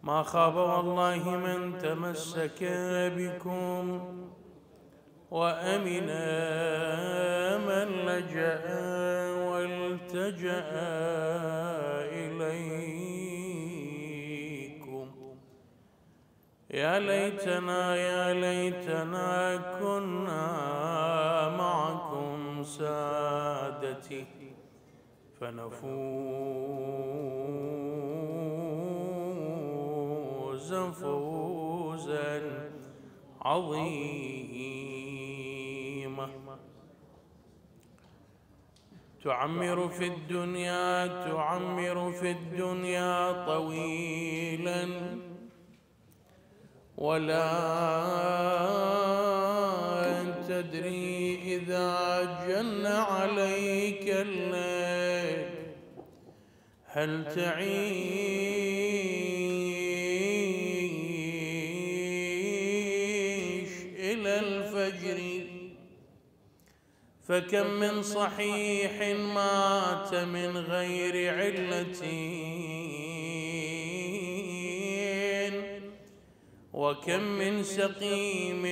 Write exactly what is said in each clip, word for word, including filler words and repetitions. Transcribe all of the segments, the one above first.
ما خاب والله من تمسك بكم، وأمن من لجأ والتجأ إليكم. يا ليتنا يا ليتنا كنا معكم سادتي فنفوز فوزا عظيما. تعمر في الدنيا تعمر في الدنيا طويلا، ولا تدري إذا جن عليك الليل هل تعيش إلى الفجر. فكم من صحيح مات من غير علة، وكم من سقيم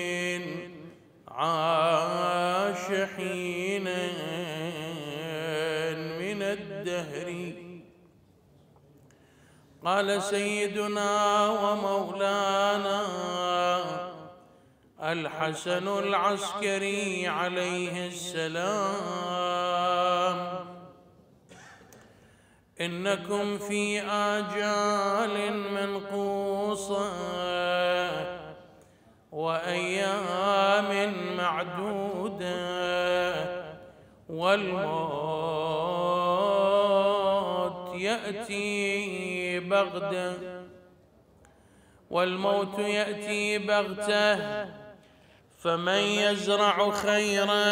عاش حينا من الدهر. قال سيدنا ومولانا الحسن العسكري عليه السلام: إنكم في آجال منقوصة وأيام معدودة، والموت يأتي بغتة والموت يأتي بغتة فمن يزرع خيرا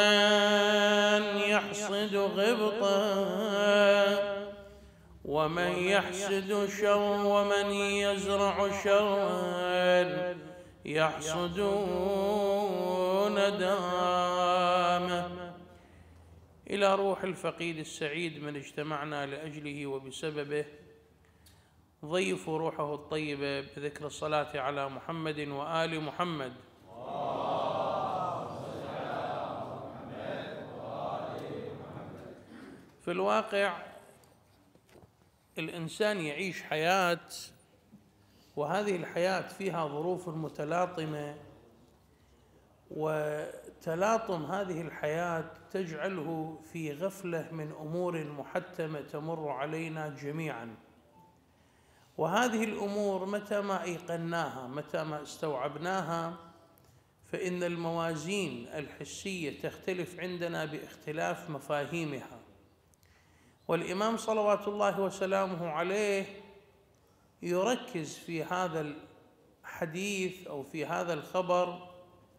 يحصد غبطا، ومن يحسد شر ومن يزرع شرا يحصد ندامه. إلى روح الفقيد السعيد من اجتمعنا لأجله وبسببه، ضيفوا روحه الطيبة بذكر الصلاة على محمد وآل محمد. في الواقع الإنسان يعيش حياة، وهذه الحياة فيها ظروف متلاطمة، وتلاطم هذه الحياة تجعله في غفلة من أمور محتمة تمر علينا جميعا. وهذه الأمور متى ما أيقناها، متى ما استوعبناها، فإن الموازين الحسية تختلف عندنا باختلاف مفاهيمها. والإمام صلوات الله وسلامه عليه يركز في هذا الحديث أو في هذا الخبر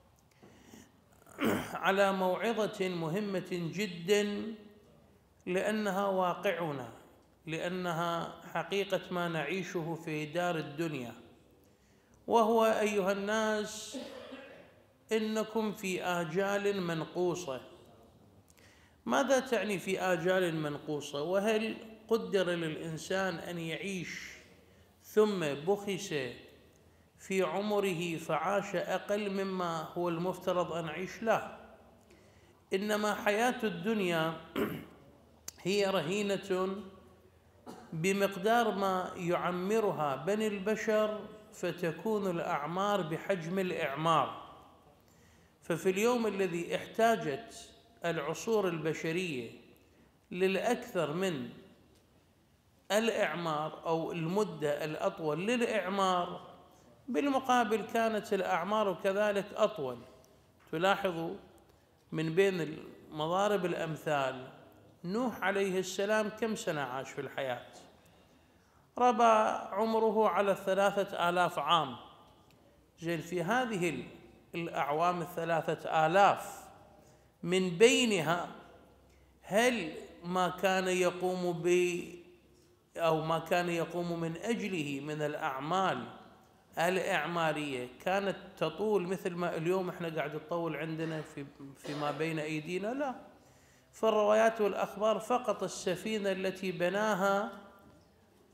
على موعظة مهمة جدا، لأنها واقعنا، لأنها حقيقة ما نعيشه في دار الدنيا. وهو أيها الناس إنكم في آجال منقوصة. ماذا تعني في آجال منقوصة؟ وهل قدر للإنسان أن يعيش ثم بخس في عمره فعاش أقل مما هو المفترض أن يعيش؟ لا، إنما حياة الدنيا هي رهينة بمقدار ما يعمرها بني البشر، فتكون الأعمار بحجم الإعمار. ففي اليوم الذي احتاجت العصور البشرية للأكثر من الإعمار أو المدة الأطول للإعمار، بالمقابل كانت الأعمار كذلك أطول. تلاحظوا من بين مضارب الأمثال نوح عليه السلام كم سنة عاش في الحياة؟ ربى عمره على ثلاثة آلاف عام. زين، في هذه الأعوام الثلاثة آلاف من بينها هل ما كان يقوم ب أو ما كان يقوم من أجله من الأعمال الإعمارية كانت تطول مثل ما اليوم احنا قاعد نطول عندنا في فيما بين أيدينا؟ لا. فالروايات والأخبار فقط السفينة التي بناها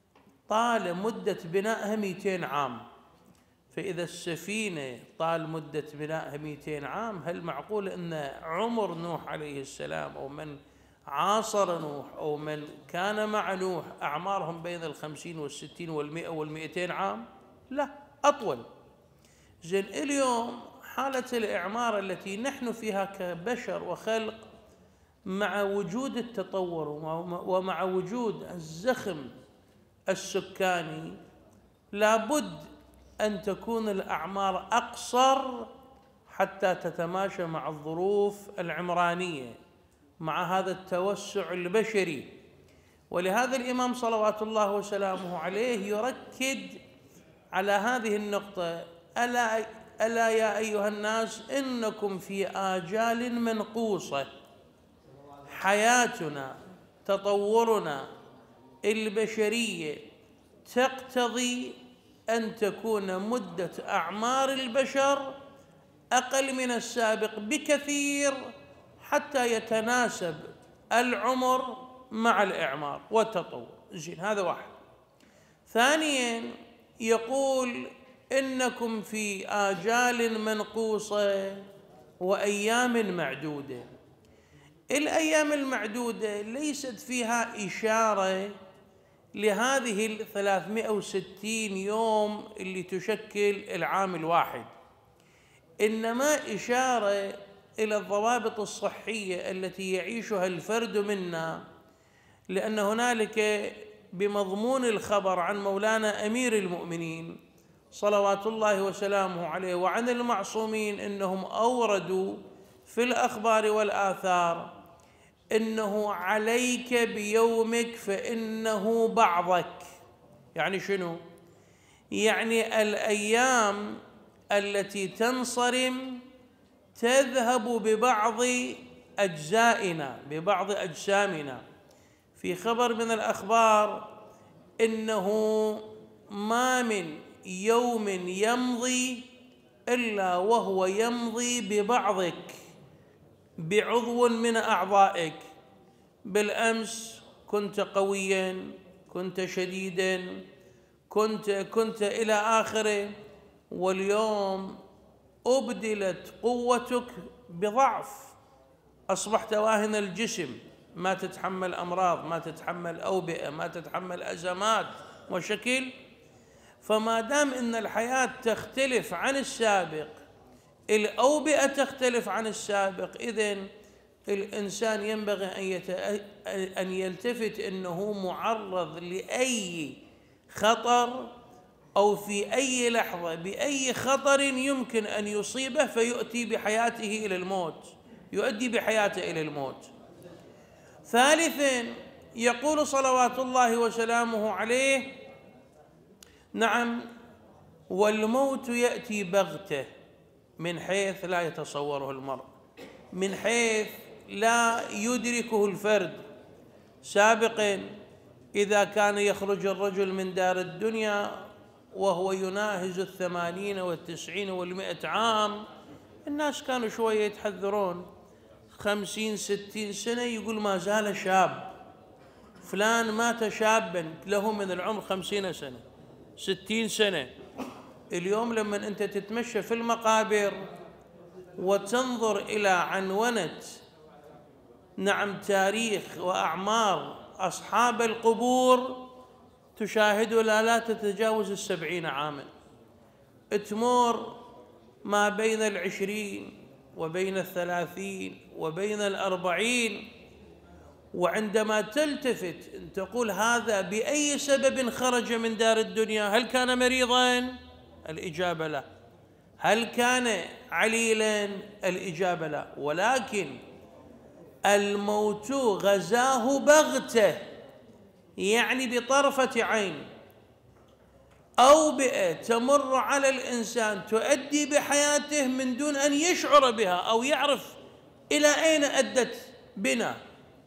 طال مدة بنائها مئتين عام، فإذا السفينة طال مدة بنائها مئتين عام، هل معقول أن عمر نوح عليه السلام أو من عاصر نوح أو من كان مع نوح أعمارهم بين الخمسين والستين والمئة والمئتين عام؟ لا، أطول. زين اليوم حالة الإعمار التي نحن فيها كبشر وخلق، مع وجود التطور ومع وجود الزخم السكاني، لابد أن تكون الأعمار أقصر حتى تتماشى مع الظروف العمرانية، مع هذا التوسع البشري. ولهذا الإمام صلوات الله وسلامه عليه يركز على هذه النقطة: ألا, ألا يا أيها الناس إنكم في آجال منقوصة. حياتنا، تطورنا البشرية تقتضي أن تكون مدة أعمار البشر أقل من السابق بكثير حتى يتناسب العمر مع الإعمار والتطور. زين، هذا واحد. ثانيا يقول: إنكم في آجال منقوصة وأيام معدودة. الأيام المعدودة ليست فيها إشارة لهذه الثلاثمئة وستين يوم اللي تشكل العام الواحد، إنما إشارة إلى الضوابط الصحية التي يعيشها الفرد منا، لأن هنالك بمضمون الخبر عن مولانا أمير المؤمنين صلوات الله وسلامه عليه وعن المعصومين إنهم أوردوا في الأخبار والآثار إنه عليك بيومك فإنه بعضك. يعني شنو؟ يعني الأيام التي تنصرم تذهب ببعض أجزائنا، ببعض أجسامنا. في خبر من الأخبار إنه ما من يوم يمضي إلا وهو يمضي ببعضك، بعضو من أعضائك. بالأمس كنت قوياً، كنت شديداً، كنت كنت إلى آخره، واليوم أبدلت قوتك بضعف، أصبحت واهن الجسم، ما تتحمل أمراض، ما تتحمل أوبئة، ما تتحمل أزمات وشكل. فما دام إن الحياة تختلف عن السابق، الأوبئة تختلف عن السابق، إذن الإنسان ينبغي أن يلتفت أنه معرض لأي خطر، أو في أي لحظة بأي خطر يمكن أن يصيبه فيؤتي بحياته إلى الموت، يؤدي بحياته إلى الموت. ثالثاً يقول صلوات الله وسلامه عليه: نعم، والموت يأتي بغتة من حيث لا يتصوره المرء، من حيث لا يدركه الفرد. سابقاً إذا كان يخرج الرجل من دار الدنيا وهو يناهز الثمانين والتسعين والمئة عام، الناس كانوا شوية يتحذرون، خمسين ستين سنة يقول ما زال شاب، فلان مات شابا له من العمر خمسين سنة ستين سنة. اليوم لما أنت تتمشى في المقابر وتنظر إلى عنونة نعم تاريخ وأعمار أصحاب القبور، تشاهد لا لا تتجاوز السبعين عاما، تمر ما بين العشرين وبين الثلاثين وبين الأربعين، وعندما تلتفت تقول هذا بأي سبب خرج من دار الدنيا؟ هل كان مريضاً؟ الإجابة لا. هل كان عليلاً؟ الإجابة لا. ولكن الموت غزاه بغتة، يعني بطرفة عين، أوبئة تمر على الإنسان تؤدي بحياته من دون أن يشعر بها أو يعرف إلى أين أدت بنا.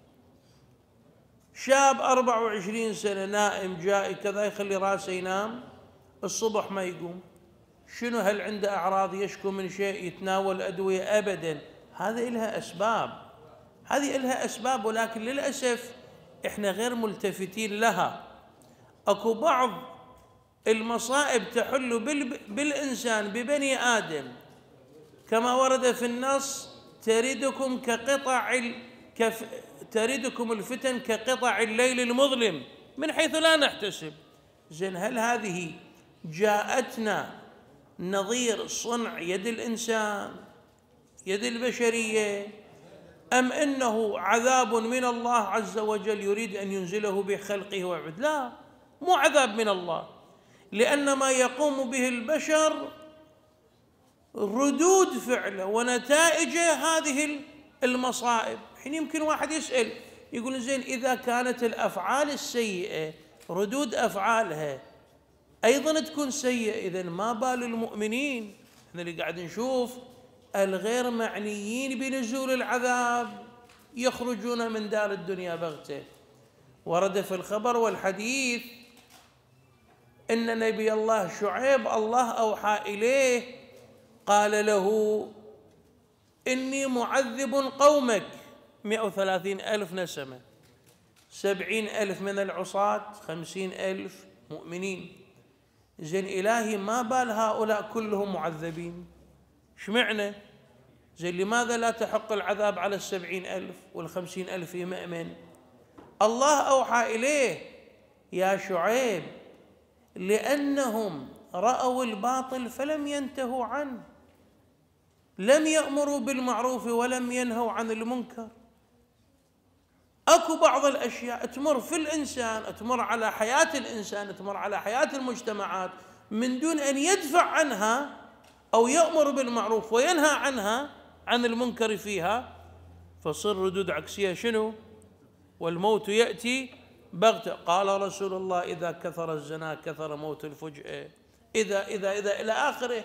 شاب أربع وعشرين سنة نائم جائي كذا، يخلي راسه ينام، الصبح ما يقوم. شنو؟ هل عنده أعراض؟ يشكو من شيء؟ يتناول أدوية؟ أبداً. هذه إلها أسباب، هذه إلها أسباب، ولكن للأسف إحنا غير ملتفتين لها، أكو بعض المصائب تحل بالإنسان ببني آدم كما ورد في النص: تردكم كقطع كف تردكم الفتن كقطع الليل المظلم من حيث لا نحتسب. زين، هل هذه جاءتنا نظير صنع يد الإنسان، يد البشرية، أم إنه عذاب من الله عز وجل يريد أن ينزله بخلقه وعبده؟ لا، مو عذاب من الله، لأن ما يقوم به البشر ردود فعله ونتائج هذه المصائب. حين يمكن واحد يسأل يقول: زين، إذا كانت الأفعال السيئة ردود أفعالها أيضا تكون سيئة، إذن ما بال المؤمنين؟ احنا اللي قاعد نشوف الغير معنيين بنزول العذاب يخرجون من دار الدنيا بغتة. ورد في الخبر والحديث إن نبي الله شعيب الله أوحى إليه قال له: إني معذب قومك مئة وثلاثين ألف نسمة، سبعين ألف من العصاة، خمسين ألف مؤمنين. زين، إلهي ما بال هؤلاء كلهم معذبين؟ شمعنا؟ زين، لماذا لا تحق العذاب على السبعين ألف والخمسين ألف مؤمن؟ الله أوحى إليه: يا شعيب، لأنهم رأوا الباطل فلم ينتهوا عنه، لم يأمروا بالمعروف ولم ينهوا عن المنكر. أكو بعض الأشياء تمر في الإنسان، تمر على حياة الإنسان، تمر على حياة المجتمعات من دون أن يدفع عنها أو يأمر بالمعروف وينهى عنها عن المنكر فيها، فصر ردود عكسية. شنو؟ والموت يأتي بغتة. قال رسول الله: إذا كثر الزنا كثر موت الفجأة، إذا إذا إذا إلى آخره.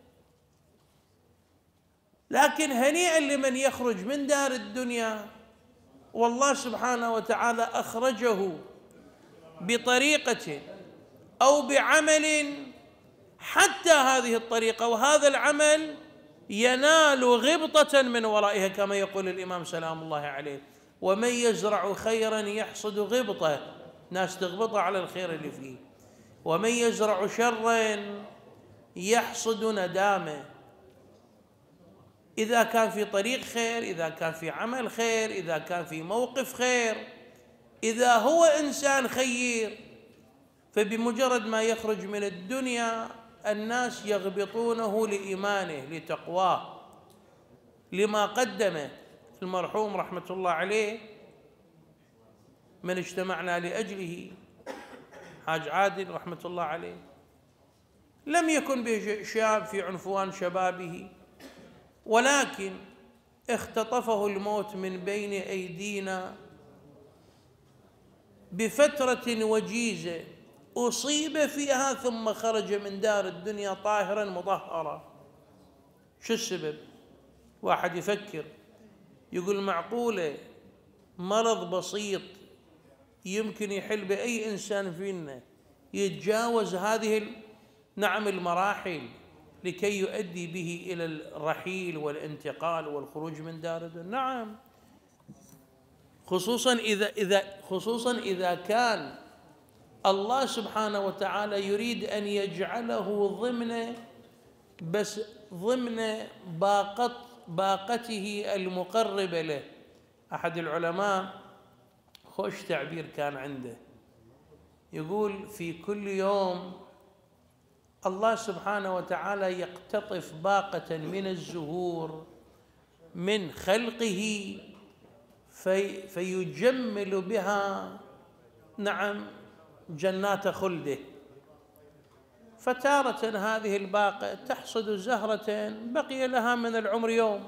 لكن هنيئا لمن يخرج من دار الدنيا والله سبحانه وتعالى أخرجه بطريقة أو بعمل، حتى هذه الطريقة وهذا العمل ينال غبطة من ورائها، كما يقول الإمام سلام الله عليه: ومن يزرع خيرا يحصد غبطة، ناس تغبطه على الخير اللي فيه. ومن يزرع شرا يحصد ندامه. إذا كان في طريق خير، إذا كان في عمل خير، إذا كان في موقف خير، إذا هو إنسان خير، فبمجرد ما يخرج من الدنيا الناس يغبطونه لإيمانه، لتقواه، لما قدمه. المرحوم رحمة الله عليه من اجتمعنا لأجله حاج عادل رحمة الله عليه، لم يكن به شاب في عنفوان شبابه، ولكن اختطفه الموت من بين أيدينا بفترة وجيزة أصيب فيها ثم خرج من دار الدنيا طاهرا مطهرا. شو السبب؟ واحد يفكر يقول: معقولة مرض بسيط يمكن يحل بأي إنسان فينا يتجاوز هذه نعم المراحل لكي يؤدي به إلى الرحيل والانتقال والخروج من دار الدنيا؟ نعم، خصوصا إذا إذا خصوصا إذا كان الله سبحانه وتعالى يريد أن يجعله ضمن بس ضمن باقة باقته المقربة له. أحد العلماء خوش تعبير كان عنده، يقول: في كل يوم الله سبحانه وتعالى يقتطف باقة من الزهور من خلقه في فيجمل بها نعم جنات خلده. فتارة هذه الباقة تحصد زهرة بقي لها من العمر يوم،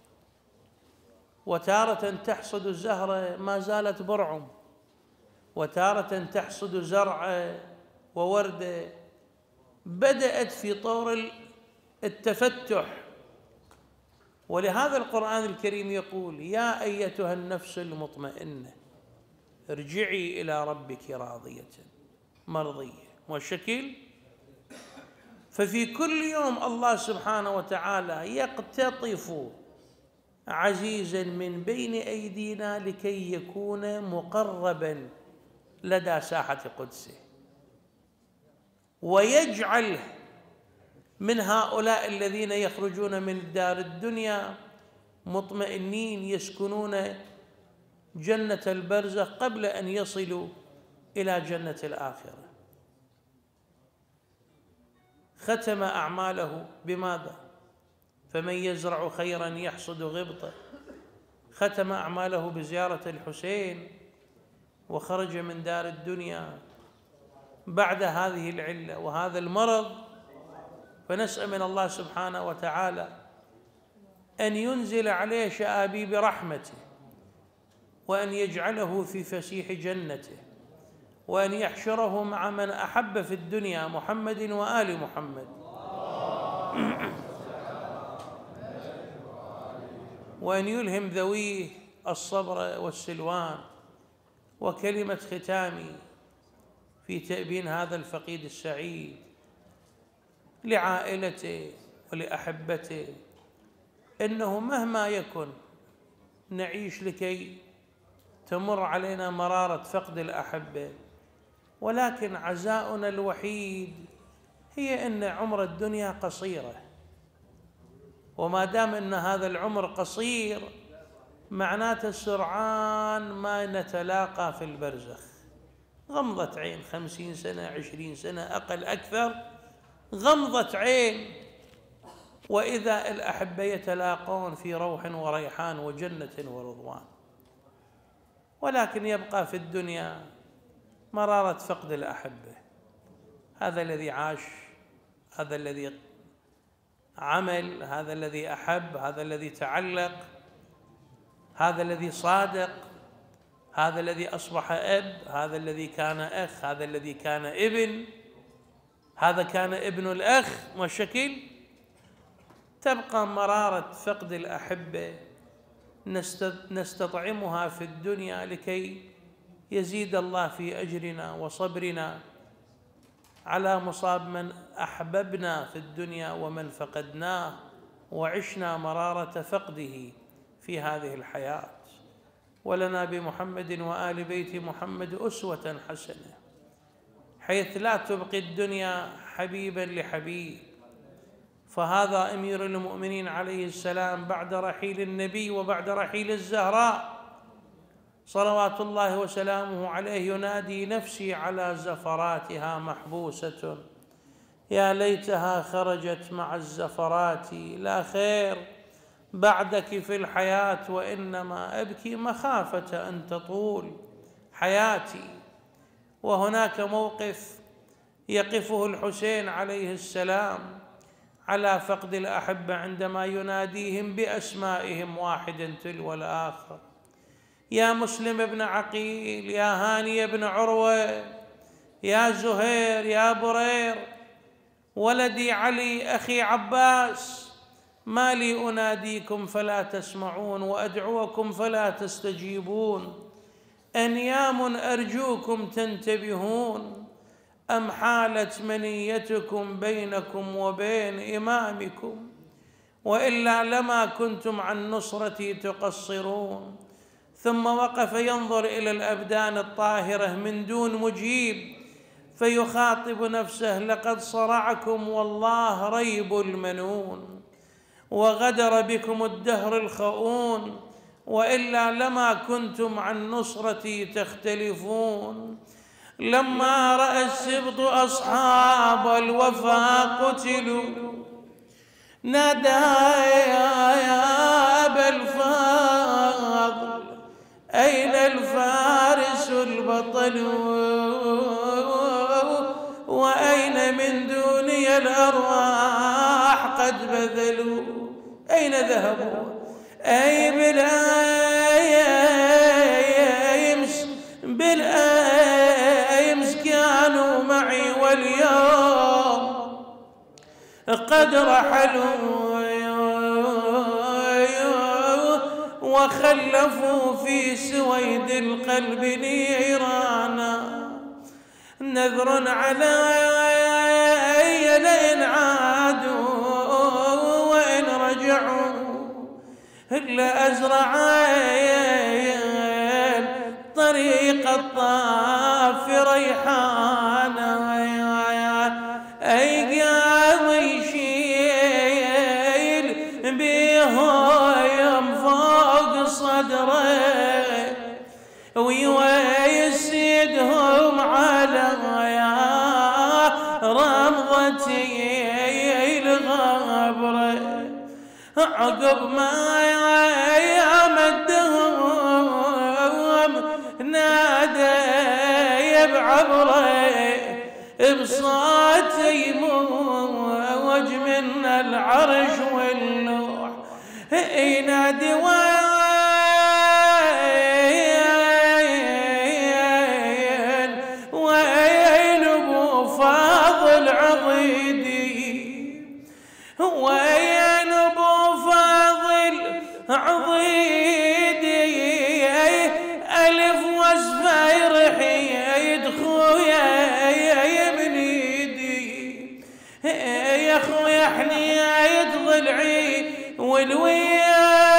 وتارة تحصد الزهرة ما زالت برعم، وتارة تحصد زرعة ووردة بدأت في طور التفتح. ولهذا القرآن الكريم يقول: يا أيتها النفس المطمئنة ارجعي إلى ربك راضية مرضية. والشكل ففي كل يوم الله سبحانه وتعالى يقتطف عزيزا من بين أيدينا لكي يكون مقربا لدى ساحة قدسه. ويجعل من هؤلاء الذين يخرجون من دار الدنيا مطمئنين يسكنون جنة البرزخ قبل أن يصلوا إلى جنة الآخرة. ختم أعماله بماذا؟ فمن يزرع خيرا يحصد غبطه. ختم أعماله بزيارة الحسين وخرج من دار الدنيا بعد هذه العلة وهذا المرض. فنسأل من الله سبحانه وتعالى أن ينزل عليه شآبيب رحمته، وأن يجعله في فسيح جنته، وأن يحشره مع من أحب في الدنيا محمد وآل محمد، وأن يلهم ذويه الصبر والسلوان. وكلمة ختامي في تأبين هذا الفقيد السعيد لعائلته ولأحبته، إنه مهما يكن نعيش لكي تمر علينا مرارة فقد الأحبة، ولكن عزاؤنا الوحيد هي أن عمر الدنيا قصيرة، وما دام أن هذا العمر قصير معناته سرعان ما نتلاقى في البرزخ. غمضة عين، خمسين سنة، عشرين سنة، أقل أكثر، غمضة عين، وإذا الأحبة يتلاقون في روح وريحان وجنة ورضوان. ولكن يبقى في الدنيا مرارة فقد الأحبة. هذا الذي عاش، هذا الذي عمل، هذا الذي أحب، هذا الذي تعلق، هذا الذي صادق، هذا الذي أصبح أب، هذا الذي كان أخ، هذا الذي كان ابن، هذا كان ابن الأخ، والشكل تبقى مرارة فقد الأحبة نستطعمها في الدنيا لكي يزيد الله في أجرنا وصبرنا على مصاب من أحببنا في الدنيا ومن فقدناه، وعشنا مرارة فقده في هذه الحياة. ولنا بمحمد وآل بيت محمد أسوة حسنة، حيث لا تبقي الدنيا حبيبا لحبيب. فهذا أمير المؤمنين عليه السلام بعد رحيل النبي وبعد رحيل الزهراء صلوات الله وسلامه عليه ينادي: نفسي على زفراتها محبوسة، يا ليتها خرجت مع الزفرات، لا خير بعدك في الحياة، وإنما أبكي مخافة أن تطول حياتي. وهناك موقف يقفه الحسين عليه السلام على فقد الأحبة عندما يناديهم بأسمائهم واحدا تلو الآخر: يا مسلم بن عقيل، يا هاني بن عروة، يا زهير، يا برير، ولدي علي، أخي عباس، ما لي أناديكم فلا تسمعون، وأدعوكم فلا تستجيبون، أنيام أرجوكم تنتبهون، أم حالت منيتكم بينكم وبين إمامكم، وإلا لما كنتم عن نصرتي تقصرون. ثم وقف ينظر إلى الأبدان الطاهرة من دون مجيب، فيخاطب نفسه: لقد صرعكم والله ريب المنون، وغدر بكم الدهر الخؤون، وإلا لما كنتم عن نصرتي تختلفون. لما رأى السبط أصحاب الوفا قتلوا، نادى: يا أبا الفضل، أين الفارس البطل، وأين من دوني الأرواح قد بذلوا، أين ذهبوا؟ أي بالأيمس بالأيمس كانوا معي، واليوم قد رحلوا وخلفوا في سويد القلب نيرانا. نذر علي لئن عادوا وإن رجعوا لأزرعين طريق الطاف ريحانا. ويسيدهم على رمضتي الغبرة، عقب ما يا مدهم نادى بعبره بصوت يموج من العرش واللوح، ينادي وين وين ابو فاضل عضيدي، وين ابو فاضل عضيدي، الف وصفه يرحيد خويا من ايدي، يا خويا حنيت ضلعي والويا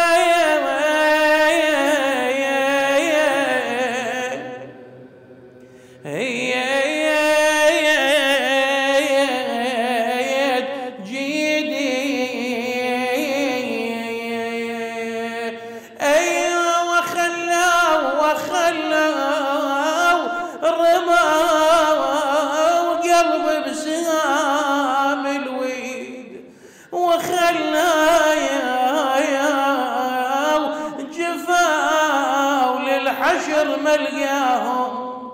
الحشر ملقاهم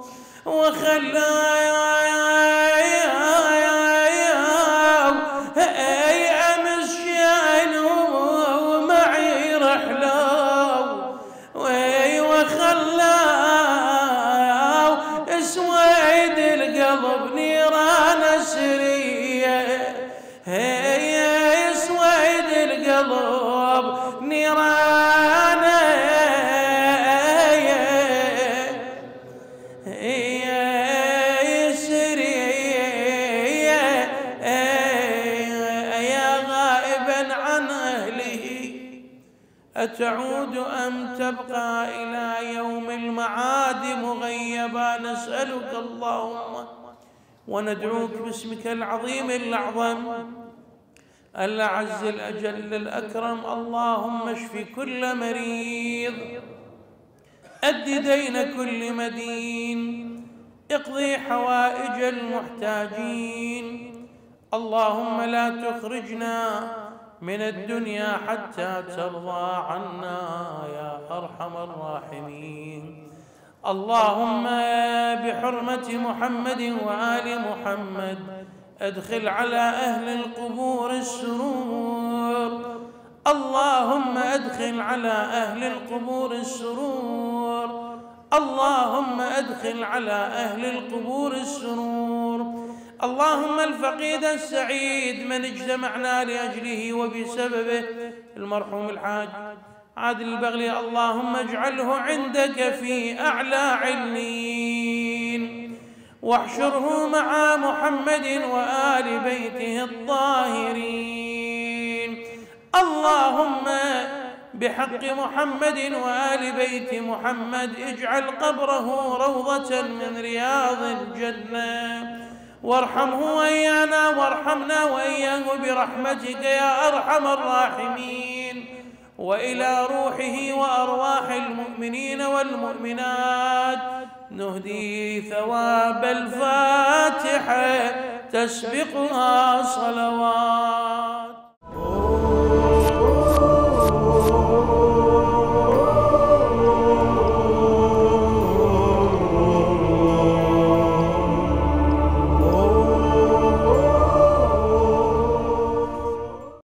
وخلاهم اي امس شانوا معي رحلوا وي وخلاهم اسود القلب نيران سريه، هي اسود القلب نيران أتعود أم تبقى إلى يوم المعاد مغيبا؟ نسألك اللهم وندعوك باسمك العظيم الأعظم الأعز الأجل الأكرم، اللهم اشف كل مريض، أد دين كل مدين، اقضي حوائج المحتاجين، اللهم لا تخرجنا من الدنيا حتى ترضى عنا يا أرحم الراحمين. اللهم بحرمة محمد وآل محمد أدخل على أهل القبور السرور، اللهم أدخل على أهل القبور السرور، اللهم أدخل على أهل القبور السرور. اللهم الفقيد السعيد من اجتمعنا لأجله وبسببه المرحوم الحاج عادل البغلي، اللهم اجعله عندك في أعلى عليين، واحشره مع محمد وآل بيته الطاهرين. اللهم بحق محمد وآل بيت محمد اجعل قبره روضة من رياض الجنة، وارحمه وإيانا وارحمنا وإياه برحمتك يا أرحم الراحمين. وإلى روحه وأرواح المؤمنين والمؤمنات نهدي ثواب الفاتحة تسبقها صلوات.